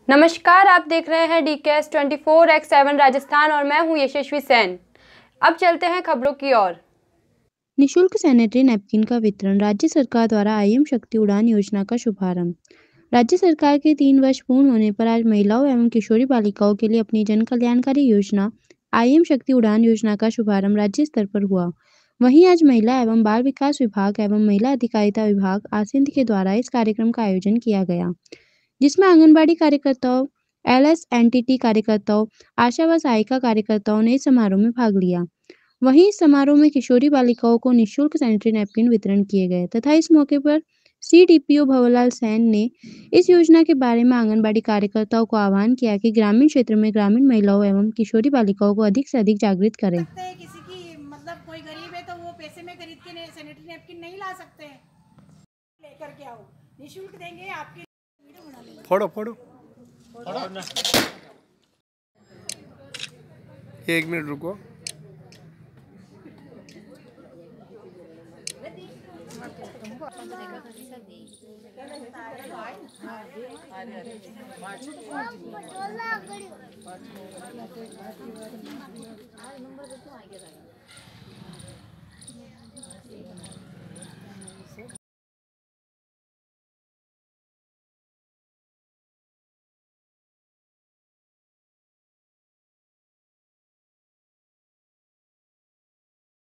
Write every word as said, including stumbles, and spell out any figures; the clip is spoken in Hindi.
नमस्कार, आप देख रहे हैं D K S twenty four X seven Rajasthan और मैं हूं यशस्वी सेन। अब चलते हैं खबरों की ओर। निशुल्क सैनिटरी नैपकिन का वितरण। राज्य सरकार द्वारा आईएम शक्ति उड़ान योजना का शुभारंभ। राज्य सरकार के तीन वर्ष पूर्ण होने पर आज महिलाओं एवं किशोरी बालिकाओं के लिए अपनी जन कल्याणकारी योजना आईएम शक्ति उड़ान योजना का शुभारंभ राज्य स्तर पर हुआ। वहीं आज महिला एवं बाल विकास विभाग एवं महिला अधिकारिता विभाग आसिंद के द्वारा इस कार्यक्रम का आयोजन किया गया, जिसमें आंगनबाड़ी कार्यकर्ताओं, L S N T T कार्यकर्ताओं, आशा व सहायिका कार्यकर्ताओं ने इस समारोह में भाग लिया। वहीं इस समारोह में किशोरी बालिकाओं को निःशुल्क सैनिटरी नैपकिन वितरण किए गए तथा इस मौके पर C D P O Bhanwarlal Sen ने इस योजना के बारे में आंगनबाड़ी कार्यकर्ताओं को आह्वान किया कि ग्रामीण क्षेत्र में ग्रामीण महिलाओं एवं किशोरी बालिकाओं को अधिक से अधिक जागृत करें। सकते हैं किसी की मतलब कोई गरीब है तो वो पैसे में खरीद के सैनिटरी नैपकिन नहीं ला सकते हैं, लेकर के आओ, निःशुल्क देंगे आपकी। फोड़ो फोड़ो एक मिनट रुको।